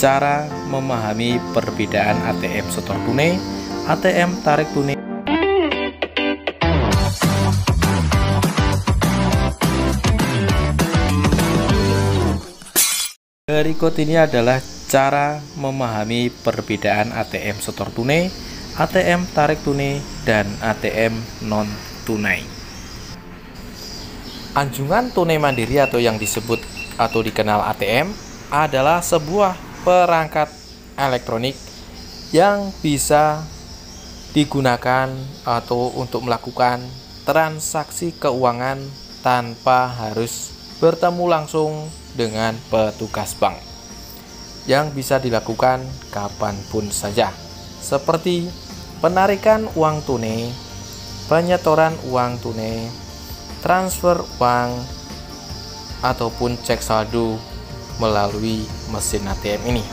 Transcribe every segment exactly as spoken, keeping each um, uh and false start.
cara memahami perbedaan A T M setor tunai, A T M tarik tunai. Berikut ini adalah cara memahami perbedaan A T M setor tunai, A T M tarik tunai, dan A T M non tunai. Anjungan tunai mandiri atau yang disebut atau dikenal A T M adalah sebuah perangkat elektronik yang bisa digunakan atau untuk melakukan transaksi keuangan tanpa harus bertemu langsung dengan petugas bank, yang bisa dilakukan kapanpun saja, seperti penarikan uang tunai, penyetoran uang tunai, transfer uang, ataupun cek saldo melalui mesin A T M ini.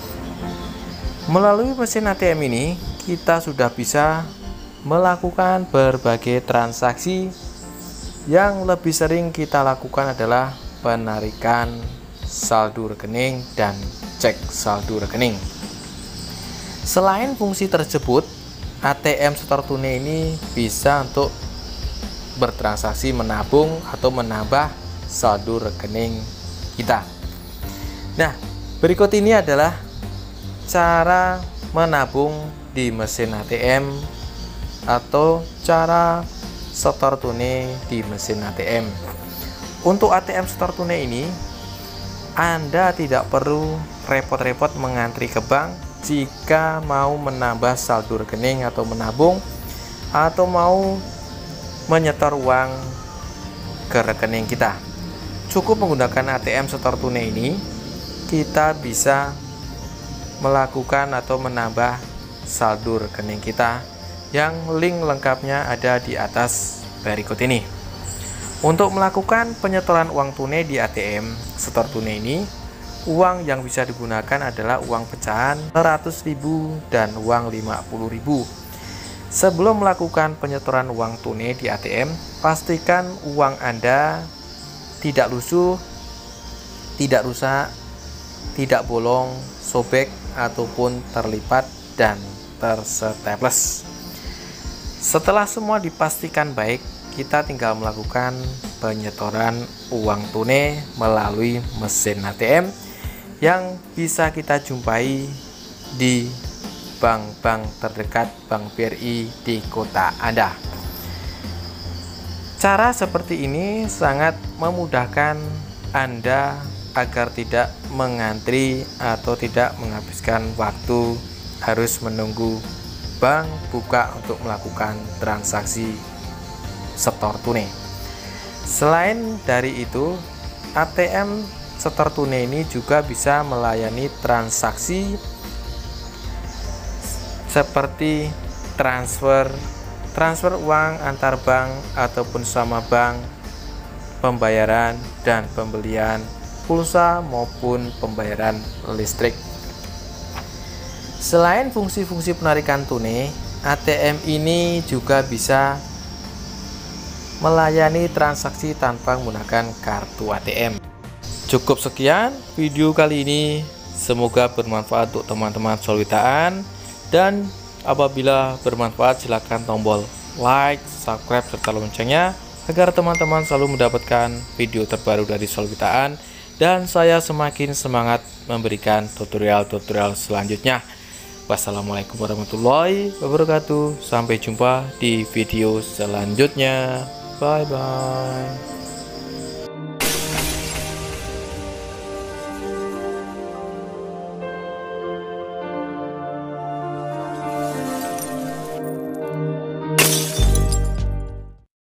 Melalui mesin A T M ini, kita sudah bisa melakukan berbagai transaksi. Yang lebih sering kita lakukan adalah penarikan saldo rekening dan cek saldo rekening. Selain fungsi tersebut, A T M setor tunai ini bisa untuk bertransaksi menabung atau menambah saldo rekening kita. Nah, berikut ini adalah cara menabung di mesin A T M atau cara setor tunai di mesin A T M. Untuk A T M setor tunai ini, Anda tidak perlu repot-repot mengantri ke bank jika mau menambah saldo rekening atau menabung atau mau menyetor uang ke rekening kita. Cukup menggunakan A T M setor tunai ini, kita bisa melakukan atau menambah saldo rekening kita, yang link lengkapnya ada di atas berikut ini. Untuk melakukan penyetoran uang tunai di A T M setor tunai ini, uang yang bisa digunakan adalah uang pecahan seratus ribu dan uang lima puluh ribu. Sebelum melakukan penyetoran uang tunai di A T M, pastikan uang Anda tidak lusuh, tidak rusak, tidak bolong, sobek, ataupun terlipat dan terstaples. Setelah semua dipastikan baik, kita tinggal melakukan penyetoran uang tunai melalui mesin A T M yang bisa kita jumpai di bank-bank terdekat Bank B R I di kota Anda. Cara seperti ini sangat memudahkan Anda agar tidak mengantri atau tidak menghabiskan waktu harus menunggu bank buka untuk melakukan transaksi setor tunai. Selain dari itu, A T M setor tunai ini juga bisa melayani transaksi seperti transfer transfer uang antar bank ataupun sama bank, pembayaran dan pembelian pulsa maupun pembayaran listrik. Selain fungsi-fungsi penarikan tunai, A T M ini juga bisa melayani transaksi tanpa menggunakan kartu A T M. Cukup sekian video kali ini, semoga bermanfaat untuk teman-teman Solwitaan, dan apabila bermanfaat silakan tombol like, subscribe, serta loncengnya agar teman-teman selalu mendapatkan video terbaru dari Solwitaan dan saya semakin semangat memberikan tutorial-tutorial selanjutnya. Wassalamualaikum warahmatullahi wabarakatuh. Sampai jumpa di video selanjutnya. Bye bye.